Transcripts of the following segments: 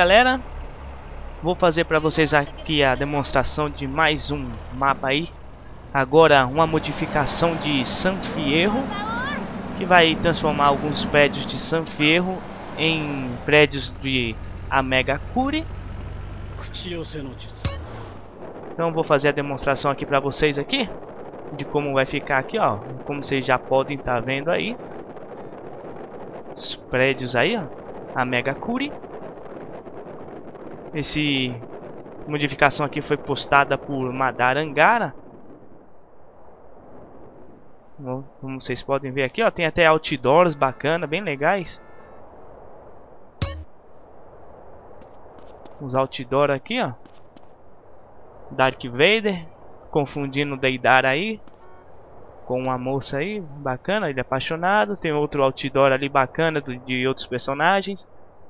galera, vou fazer para vocês aqui a demonstração de mais um mapa aí. Agora uma modificação de San Fierro, que vai transformar alguns prédios de San Fierro em prédios de Amegakure. Então vou fazer a demonstração aqui para vocês aqui de como vai ficar aqui, ó. Como vocês já podem estar vendo aí, os prédios aí, ó, Amegakure. Esse modificação aqui foi postada por Madara Angara. Como vocês podem ver aqui, ó, tem até outdoors bacana, bem legais. Os outdoors aqui, ó, Darth Vader confundindo o Deidara aí com uma moça aí bacana, ele é apaixonado. Tem outro outdoor ali bacana de outros personagens.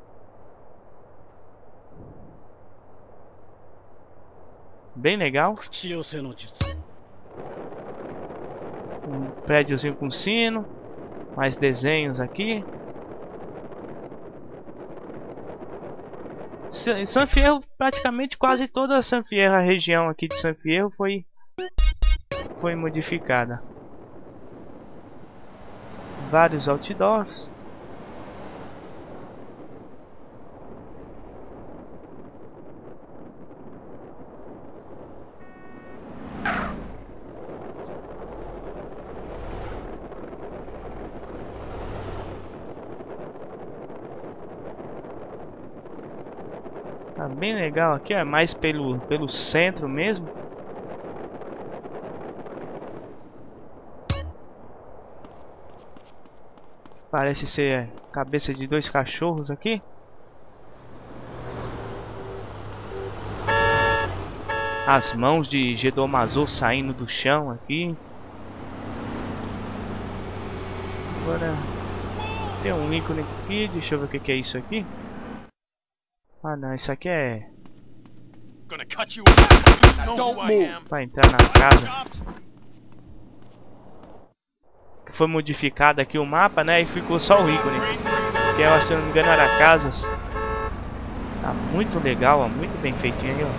Bem legal. Um prédiozinho com sino. Mais desenhos aqui. San Fierro, praticamente quase toda a San Fierro, a região aqui de San Fierro foi modificada. Vários outdoors. Tá bem legal aqui, é mais pelo centro mesmo. Parece ser a cabeça de dois cachorros aqui. As mãos de Gedomazo saindo do chão aqui. Agora tem um ícone aqui, deixa eu ver o que é isso aqui. Ah não, isso aqui é para entrar na casa. Que foi modificado aqui o mapa, né? E ficou só o ícone. Que eu, se eu não me engano, era casas. Tá muito legal, ó, muito bem feitinho aí, ó.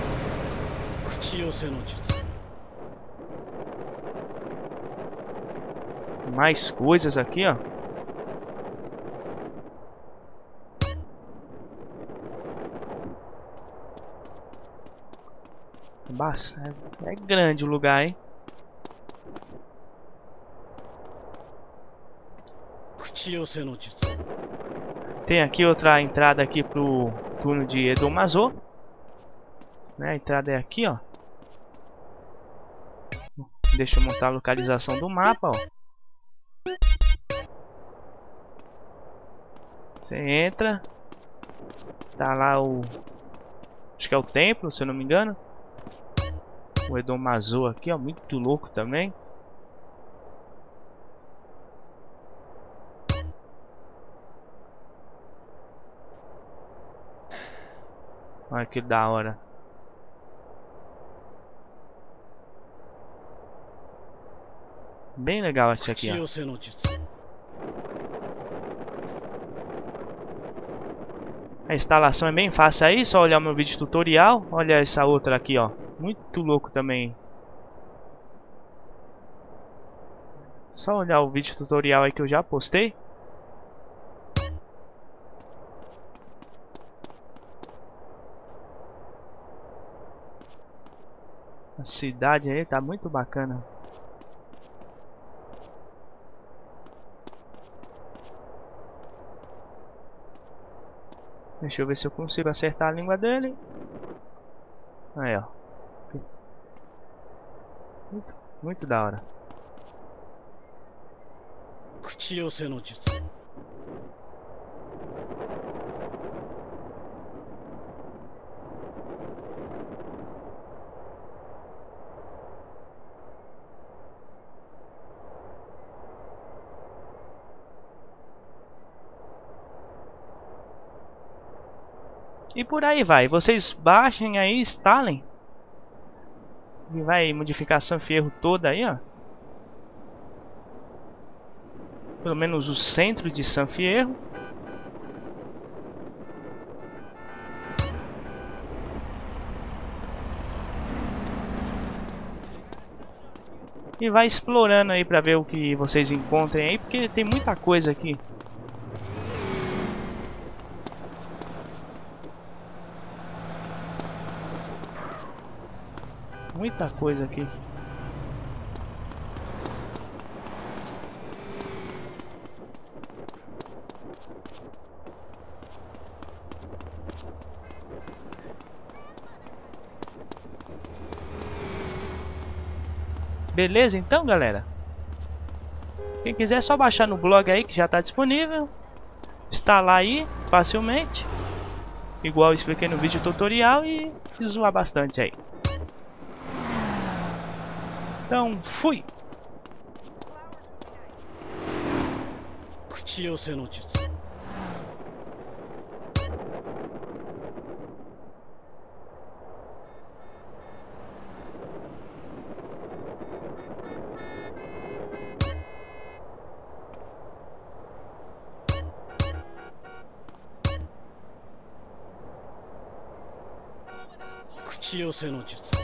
Mais coisas aqui, ó. É grande o lugar, hein? Tem aqui outra entrada aqui pro turno de Edomazo, né? A entrada é aqui, ó. Deixa eu mostrar a localização do mapa, ó. Você entra, tá lá acho que é o templo, se eu não me engano. O Edomazo aqui, ó, muito louco também. Olha que da hora. Bem legal esse aqui, ó. A instalação é bem fácil aí, só olhar o meu vídeo tutorial. Olha essa outra aqui, ó. Muito louco também. Só olhar o vídeo tutorial aí que eu já postei. A cidade aí tá muito bacana. Deixa eu ver se eu consigo acertar a língua dele. Aí, ó. Muito da hora. E por aí vai. Vocês baixem aí, instalem. E vai modificar San Fierro toda aí, ó. Pelo menos o centro de San Fierro. e vai explorando aí pra ver o que vocês encontrem aí, porque tem muita coisa aqui. Muita coisa aqui. Beleza então, galera? Quem quiser é só baixar no blog aí que já está disponível. Instalar aí facilmente, igual eu expliquei no vídeo tutorial, e zoar bastante aí. Então, fui! 口寄せの術。口寄せの術。